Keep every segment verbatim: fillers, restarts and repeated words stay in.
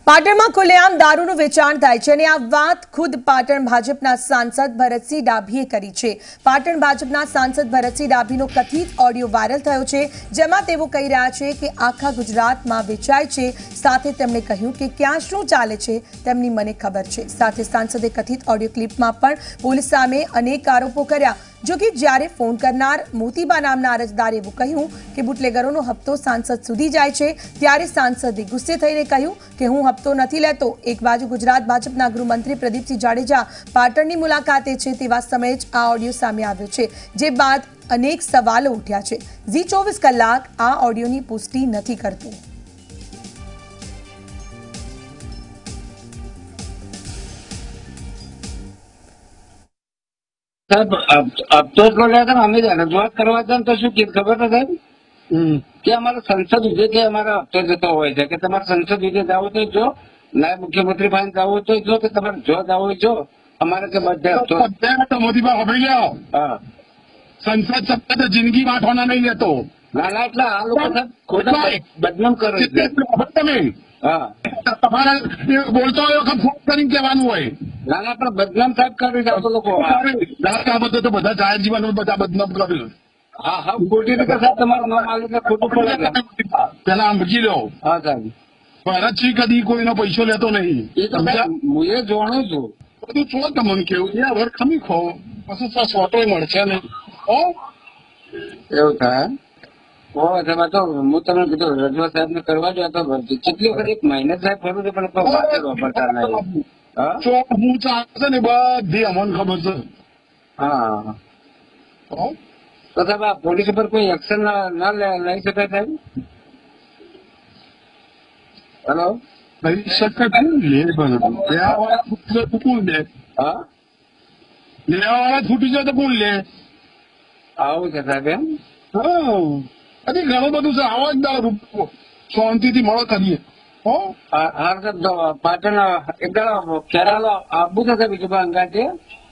પાટણ માં ખુલ્લેઆમ દારૂનું વેચાણ થાય છે અને આ વાત ખુદ પાટણ ભાજપના સાંસદ ભરતસિંહ ડાભીએ કરી છે। પાટણ ભાજપના સાંસદ ભરતસિંહ ડાભીનો કથિત ઓડિયો વાયરલ થયો છે, જેમાં તેઓ કહી રહ્યા છે કે આખા ગુજરાતમાં વેચાય છે। સાથે તેમણે કહ્યું કે ક્યાં શું ચાલે છે તેમની મને ખબર છે। સાથે સાંસદે કથિત ઓડિયો ક્લિપમાં પણ પોલીસ સામે અનેક આરોપો કર્યા। જો કે જ્યારે ફોન કરનાર મોતીબા નામના અરજદારે એવું કહ્યું કે બુટલેગરોનો હપ્તો સાંસદ સુધી જાય છે, ત્યારે સાંસદે ગુસ્સે થઈને કહ્યું કે હું હપ્તો નથી લેતો। એક બાજુ ગુજરાત ભાજપના ગૃહમંત્રી પ્રદીપસિંહ જાડેજા પાટણની મુલાકાતે છે, તેવા સમયે જ આ ઓડિયો સામે આવ્યો છે, જે બાદ અનેક સવાલો ઉઠ્યા છે। ઝી ચોવીસ કલાક આ ઓડિયોની પુષ્ટિ નથી કરતું। साहब अब अब तो इसको लेकर हमें रजूआत करवा दें तो शू खबर है साहब कि हमारा संसद विधेयक के हमारा हफ्ते जतो હોય છે કે તમારે સંસદ વિધેયક જાવ તો જો નાયબ મુખ્યમंत्री फाइन जाओ तो जो कि તમારે जो जाओ जो हमारे के बर्थडे हफ्ते तो मोदी बा हो गया। हाँ संसद सत्ता तो जिंदगी बात होना नहीं है तो ना ना એટલે આ લોકો સાહેબ ખોટા બદનામ કરે છે તમે હા તમારા બોલતો હોય વખત ફોન કરીને કહેવાનું હોય ના ના પણ બદનામ સાહેબ કરી જાવ લોકો આ બધું તો બધા જાહેર જીવનમાં બધા બદનામ કર્યું। હા હા ખોટી રીતે સાહેબ તમારું નામ આલે ખોટું પડે પેલા સમજી લો। હા સાહેબ ભરતસિંહ કદી કોઈનો પૈસો લેતો નહીં એ તો હું એ જાણું છું। બધું છો તમને કેવું છે હવે ખમી ખો પછી સોટો મળશે નહીં એવું થાય ઓ સાહેબ તો હું તમને કીધું રજવા સાહેબ ને કરવા દો તો કેટલી વખત એક મહિને સાહેબ ફરું છે પણ વાપરતા નહીં હું ચાલશે ને બધી અમને ખબર છે। હા તો સાહેબ આ પોલીસ ઉપર કોઈ એક્શન ના લઈ શકાય સાહેબ? હેલો લઈ શકાય કોણ લે બરાબર લેવા વાળા ફૂટી જાય તો કોણ લે? હા લેવા વાળા ફૂટી જાય તો કોણ લે? આવું છે સાહેબ એમ? હા હજી ઘણું બધું છે। આવો જ દારૂ શાંતિથી મળો કરીએ હો। હા સાહેબ પાટણ એક કેરાલો આપવું છે સાહેબ બીજું અંગાત છે।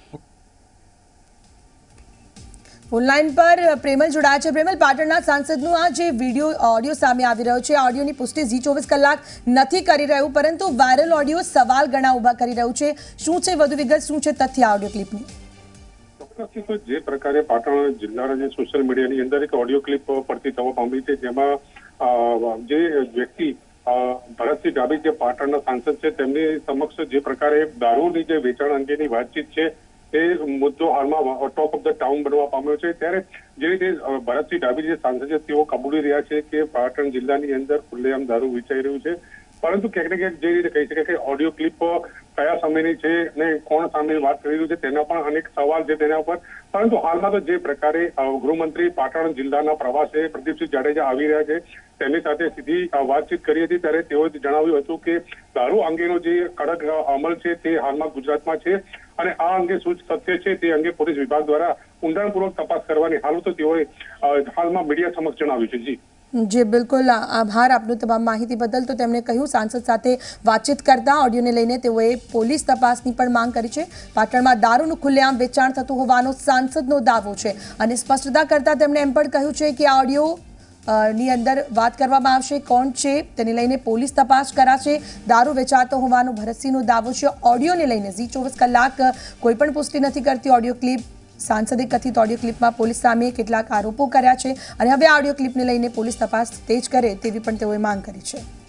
ઓનલાઈન પર પ્રેમલ જોડાયા છે। પ્રેમલ, પાટણના સાંસદનું આ જે વિડીયો ઓડિયો સામે આવી રહ્યો છે, ઓડિયોની પુષ્ટિ ઝી ચોવીસ કલાક નથી કરી રહ્યું, પરંતુ વાયરલ ઓડિયો સવાલ ઘણા ઉભા કરી રહ્યું છે। શું છે વધુ વિગત, શું છે તથ્ય ઓડિયો ક્લિપની? જે પ્રકારે પાટણ જિલ્લાના જે સોશિયલ મીડિયાની અંદર એક ઓડિયો ક્લિપ પડતી થવા પામી છે, જેમાં જે વ્યક્તિ ભરતસિંહ ડાભી જે પાટણના સાંસદ છે તેમની સમક્ષ જે પ્રકારે દારૂની જે વેચાણ અંગેની વાતચીત છે તે મુદ્દો હાલમાં ટોપ ઓફ ધ ટાઉન બનવા પામ્યો છે। ત્યારે જે રીતે ભરતસિંહ ડાભી જે સાંસદ છે તેઓ કબૂલી રહ્યા છે કે પાટણ જિલ્લાની અંદર ખુલ્લેઆમ દારૂ વેચાઈ રહ્યું છે, પરંતુ ક્યાંક ને ક્યાંક જે રીતે કહી શકાય કે ઓડિયો ક્લિપ કયા સમયની છે અને કોણ સામે વાત કરી રહ્યું છે તેના પણ અનેક સવાલ છે તેના ઉપર। પરંતુ હાલમાં તો જે પ્રકારે ગૃહમંત્રી પાટણ જિલ્લાના પ્રવાસે પ્રદીપસિંહ જાડેજા આવી રહ્યા છે તેમની સાથે સીધી વાતચીત કરી હતી, ત્યારે તેઓએ જણાવ્યું હતું કે દારૂ અંગેનો જે કડક અમલ છે તે હાલમાં ગુજરાતમાં છે અને આ અંગે શું સત્ય છે તે અંગે પોલીસ વિભાગ દ્વારા ઊંડાણપૂર્વક તપાસ કરવાની હાલ તો તેઓએ હાલમાં મીડિયા સમક્ષ જણાવ્યું છે। જી જી બિલકુલ, આભાર આપનો તમામ માહિતી બદલ। તો તેમણે કહ્યું સાંસદ સાથે વાતચીત કરતા ઓડિયોને લઈને તેઓએ પોલીસ તપાસની પણ માંગ કરી છે। પાટણમાં દારૂનું ખુલ્લેઆમ વેચાણ થતું હોવાનો સાંસદનો દાવો છે અને સ્પષ્ટતા કરતા તેમણે એમ પણ કહ્યું છે કે આ ઓડિયો ની અંદર વાત કરવામાં આવશે, કોણ છે તેને લઈને પોલીસ તપાસ કરાશે। દારૂ વેચાતો હોવાનો ભરતસિંહનો દાવો છે। ઓડિયોને લઈને ઝી ચોવીસ કલાક કોઈ પણ પુષ્ટિ નથી કરતી। ઓડિયો ક્લિપ સાંસદે કથિત ઓડિયો ક્લિપમાં પોલીસ સામે કેટલાક આરોપો કર્યા છે અને હવે આ ઓડિયો ક્લિપને લઈને પોલીસ તપાસ તેજ કરે તેવી પણ તેઓએ માંગ કરી છે।